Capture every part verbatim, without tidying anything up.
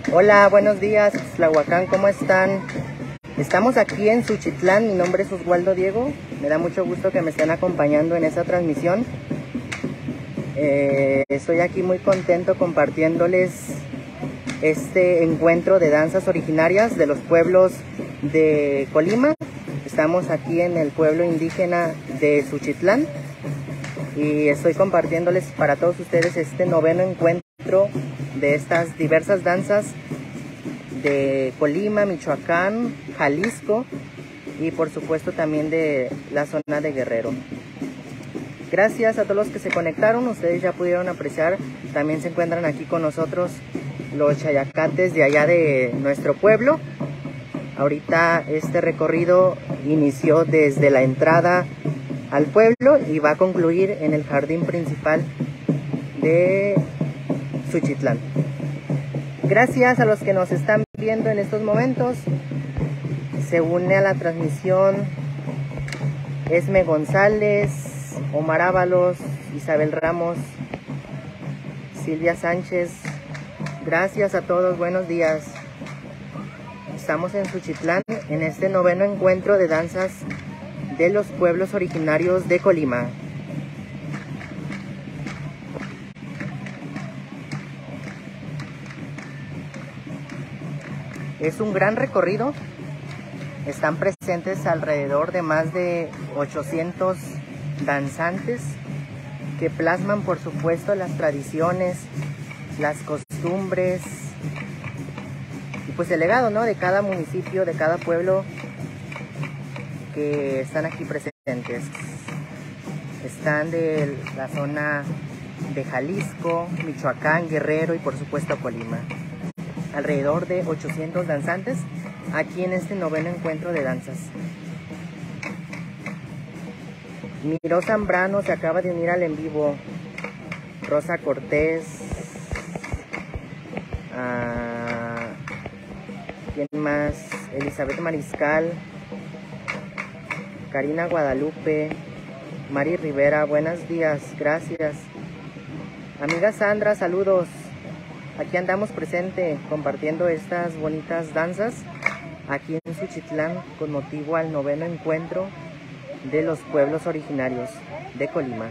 Hola, buenos días, Tlahuacán, ¿cómo están? Estamos aquí en Suchitlán, mi nombre es Oswaldo Diego, me da mucho gusto que me estén acompañando en esta transmisión. Eh, estoy aquí muy contento compartiéndoles este encuentro de danzas originarias de los pueblos de Colima. Estamos aquí en el pueblo indígena de Suchitlán y estoy compartiéndoles para todos ustedes este noveno encuentro de estas diversas danzas de Colima, Michoacán, Jalisco y por supuesto también de la zona de Guerrero. Gracias a todos los que se conectaron, ustedes ya pudieron apreciar, también se encuentran aquí con nosotros los chayacates de allá de nuestro pueblo. Ahorita este recorrido inició desde la entrada al pueblo y va a concluir en el jardín principal de Suchitlán. Gracias a los que nos están viendo en estos momentos. Se une a la transmisión Esme González, Omar Ábalos, Isabel Ramos, Silvia Sánchez. Gracias a todos, buenos días. Estamos en Suchitlán en este noveno encuentro de danzas de los pueblos originarios de Colima. Es un gran recorrido. Están presentes alrededor de más de ochocientos danzantes que plasman, por supuesto, las tradiciones, las costumbres y pues el legado, ¿no?, de cada municipio, de cada pueblo que están aquí presentes. Están de la zona de Jalisco, Michoacán, Guerrero y por supuesto Colima. Alrededor de ochocientos danzantes aquí en este noveno encuentro de danzas. Miró Zambrano se acaba de unir al en vivo. Rosa Cortés. Uh, ¿Quién más? Elizabeth Mariscal. Karina Guadalupe. Mari Rivera, buenos días, gracias. Amiga Sandra, saludos. Aquí andamos presente compartiendo estas bonitas danzas aquí en Suchitlán con motivo al noveno encuentro de los pueblos originarios de Colima.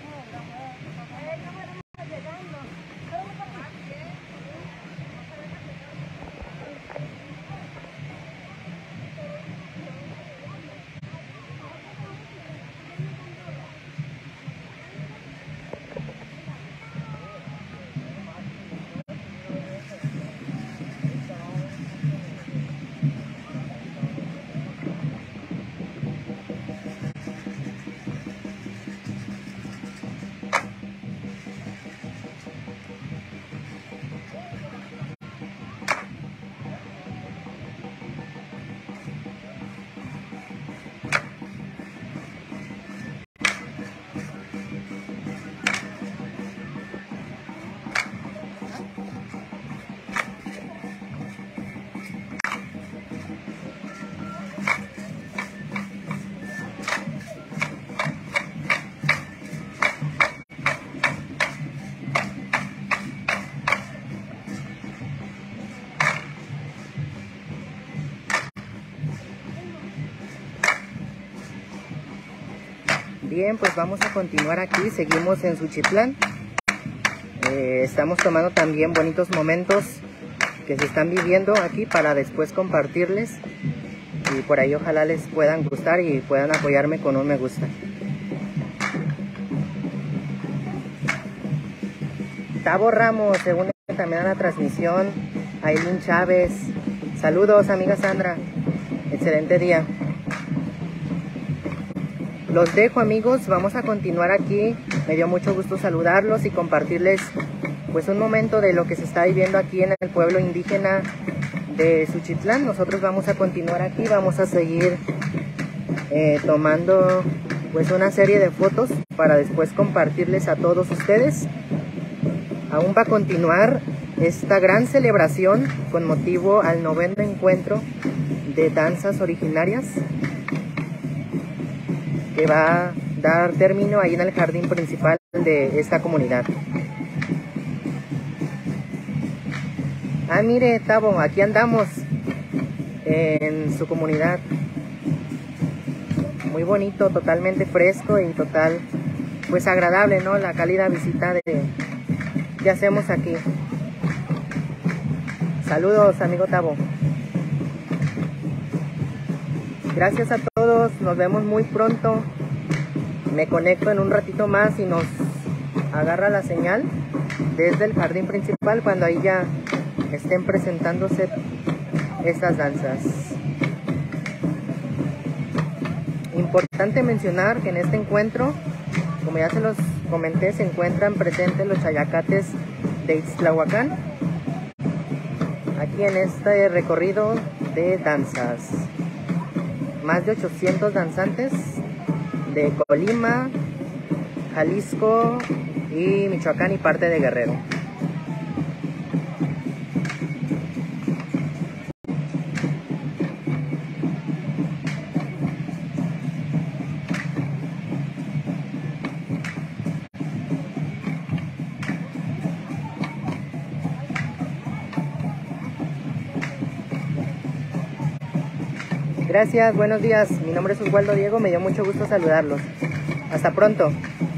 Bien, pues vamos a continuar aquí, seguimos en Suchitlán. Eh, estamos tomando también bonitos momentos que se están viviendo aquí para después compartirles. Y por ahí ojalá les puedan gustar y puedan apoyarme con un me gusta. Tavo Ramos se une también a la transmisión. Aileen Chávez. Saludos, amiga Sandra. Excelente día. Los dejo, amigos, vamos a continuar aquí. Me dio mucho gusto saludarlos y compartirles pues un momento de lo que se está viviendo aquí en el pueblo indígena de Suchitlán. Nosotros vamos a continuar aquí, vamos a seguir eh, tomando pues una serie de fotos para después compartirles a todos ustedes. Aún va a continuar esta gran celebración con motivo al noveno encuentro de danzas originarias, que va a dar término ahí en el jardín principal de esta comunidad. Ah, mire, Tavo, aquí andamos en su comunidad. Muy bonito, totalmente fresco y total, pues agradable, ¿no? La cálida visita de, que hacemos aquí. Saludos, amigo Tavo. Gracias a todos, nos vemos muy pronto. Me conecto en un ratito más y nos agarra la señal desde el jardín principal cuando ahí ya estén presentándose estas danzas. Importante mencionar que en este encuentro, como ya se los comenté, se encuentran presentes los chayacates de Ixtlahuacán, aquí en este recorrido de danzas. Más de ochocientos danzantes de Colima, Jalisco y Michoacán y parte de Guerrero. Gracias, buenos días. Mi nombre es Oswaldo Diego, me dio mucho gusto saludarlos. Hasta pronto.